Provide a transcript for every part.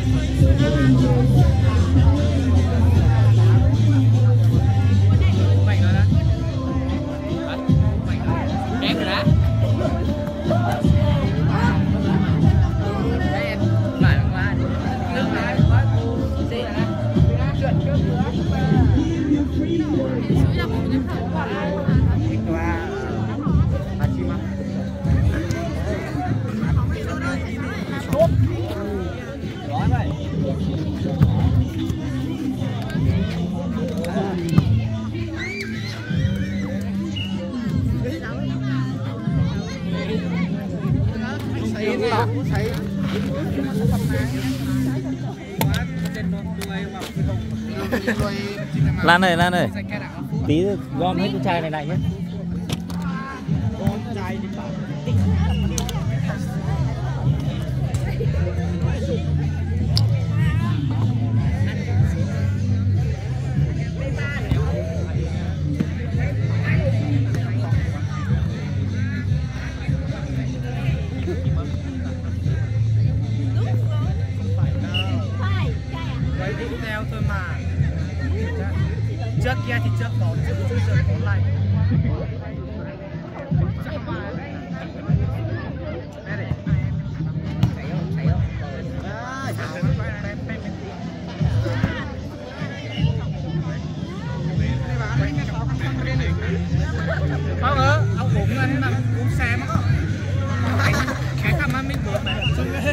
Lan ơi, tí gom hết cái chai này lại nhé. Theo thôi mà. Trước kia thì trước có, trước giờ có lại. Không ơ, ông cũng là thế nào, cũng xem á. Cái thằng mà mình buồn mà.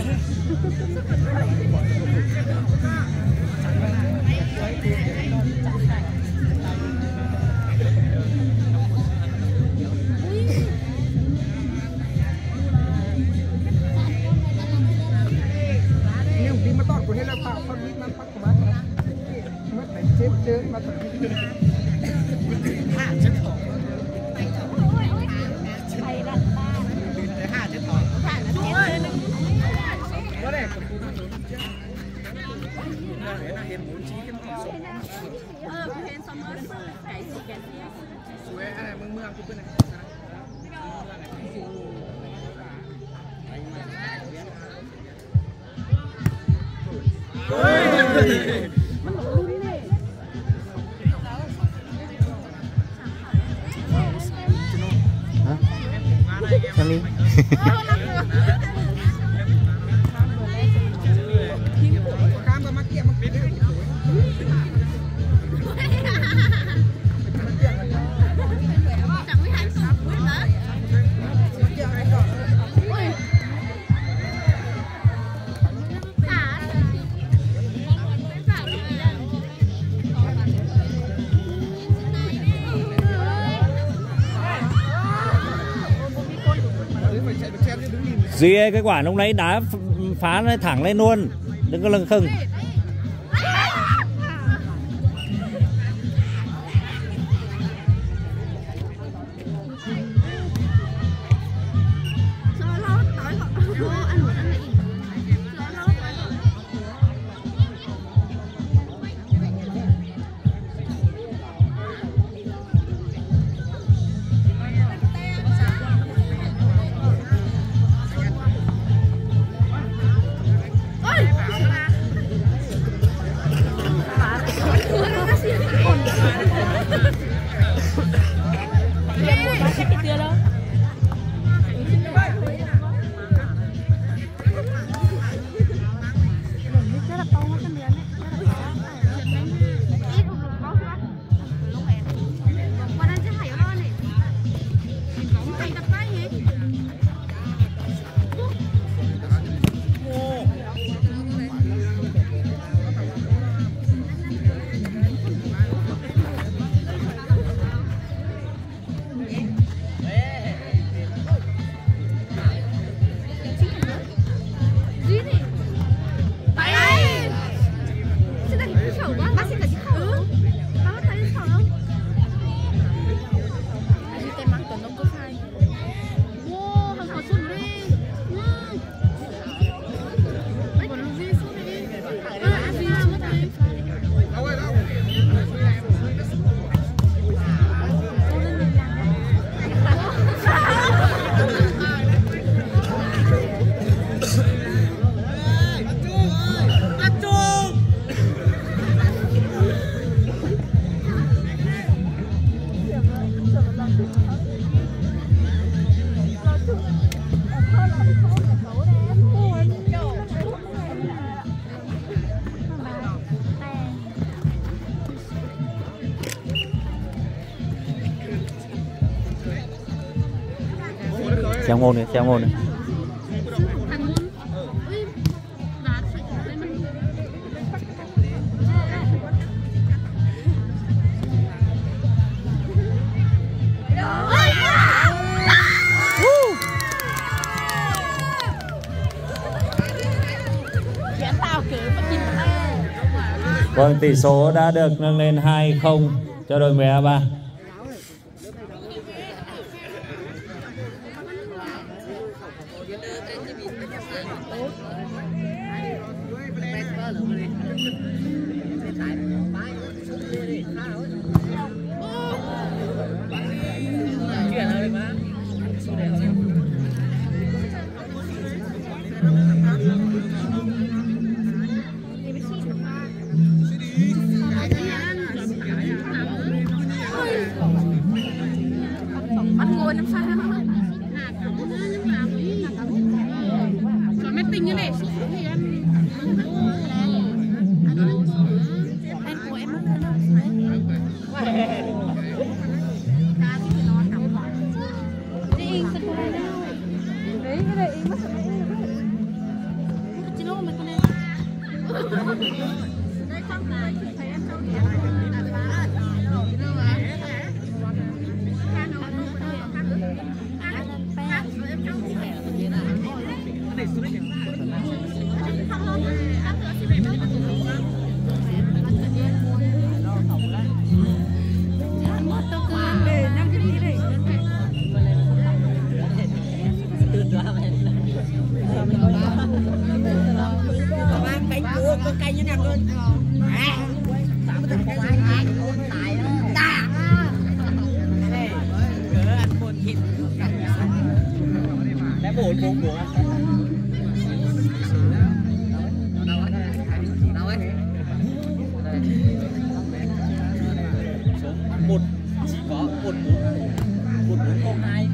Sunny. Duy ơi, cái quả lúc nãy đá phá nó thẳng lên luôn, đừng có lưng khừng. Xem ngôn đi, xem ngôn đi. Vâng, tỷ số đã được nâng lên 2-0 cho đội 13. Anh ngồi làm sao? Cho mấy tinh như này xuống thì anh của em mất đâu. Đi yên sao đây đâu. Đấy cái này yên mất sao. Chị nói mày con này. Đây không là thấy em trong nhà. Cây như nào luôn. Bốn bố. Một chỉ có một bốn không hai.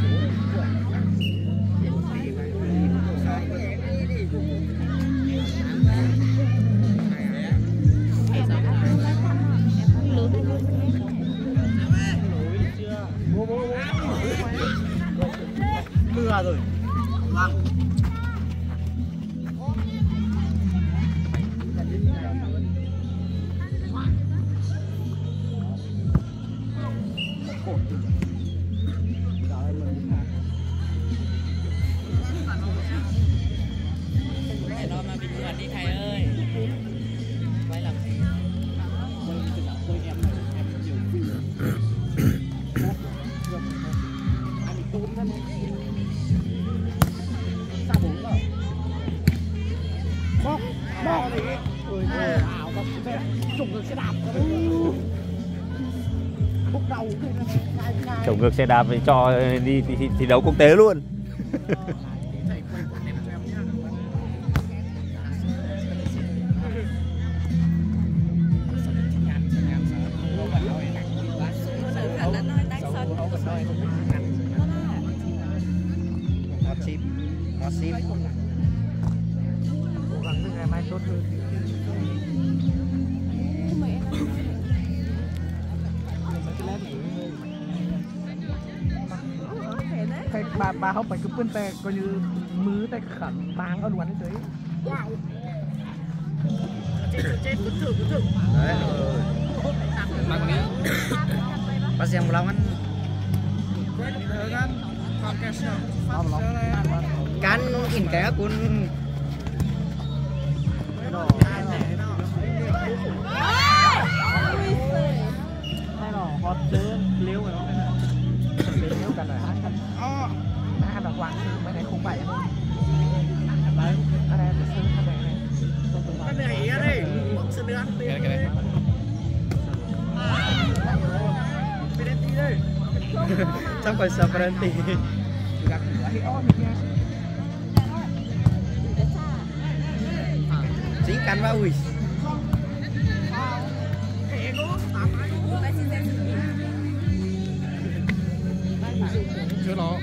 Mưa rồi. Vâng. Nó mà bình luận đi thầy ơi. Quay làm gì? Chồng ngược xe đạp cho đi thi đấu quốc tế luôn. Bà không phải cứ quên tè coi như mứ tay khẩn báng ở luận đấy. Chết cứ thử. Đấy. Bà nghĩ. Bà xem một lòng anh. Can in cái cuốn. Hay nó hot chứ liêu rồi nó. Liêu cả rồi. Là quảng mấy này không phải đấy anh em sẽซื้อcái này đây một sự nữa cái này penalty đây trong phải sợ penalty gạt chỉ cắn vào ui chưa nó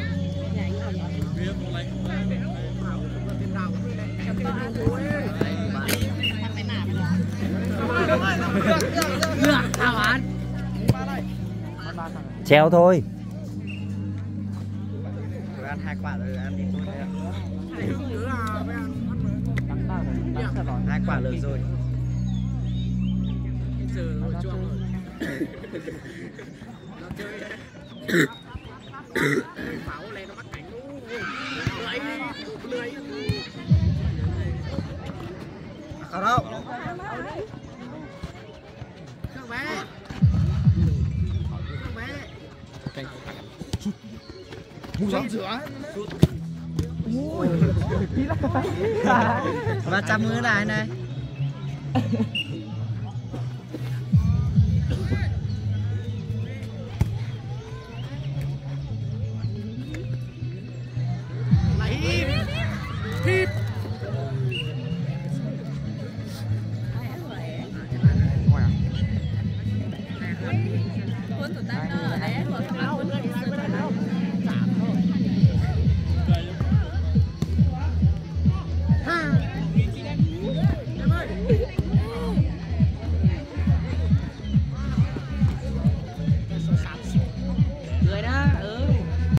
Treo thôi. Ăn 2 quả rồi ăn đi thôi đấy. Đắng rồi. 2 quả được rồi. Giờ rồi cho rồi. Nó chơi đấy. Pháo lên nó bắt cảnh luôn. Lưới. Không đâu. Các bé. Mua sữa. Và chăm mưa này này. Cuốn tụi ta nó ở đấy,